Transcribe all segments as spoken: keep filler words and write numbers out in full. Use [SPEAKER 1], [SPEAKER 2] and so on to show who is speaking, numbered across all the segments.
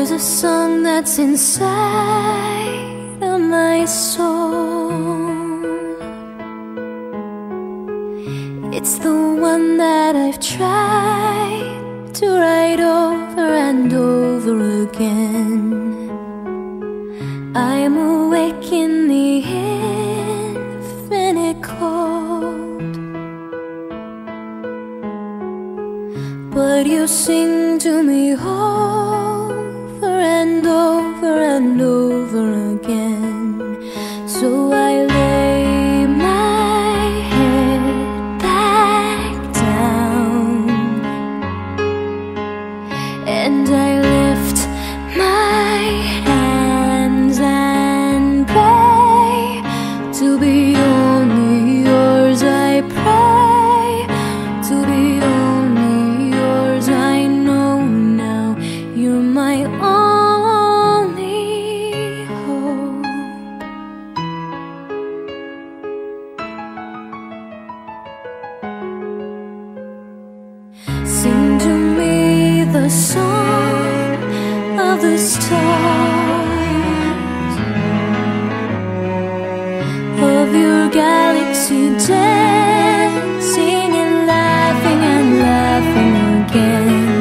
[SPEAKER 1] There's a song that's inside of my soul. It's the one that I've tried to write over and over again. I'm awake in the infinite cold, but you sing to me over and over and over again. So I lay my head back down and I lift my hands and pray to be only yours. I pray to be only yours. I know now you're my only hope. Sing to me the song of the stars, of your galaxy dancing and laughing and laughing again.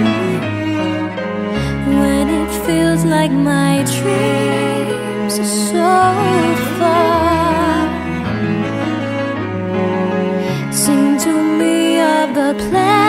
[SPEAKER 1] When it feels like my dreams are so far, sing to me of the planets